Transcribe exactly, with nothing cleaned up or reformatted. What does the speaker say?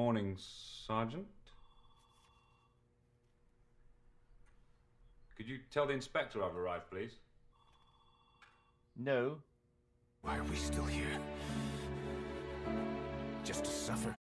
morning, Sergeant. Could you tell the inspector I've arrived, please? No. Why are we still here? Just to suffer?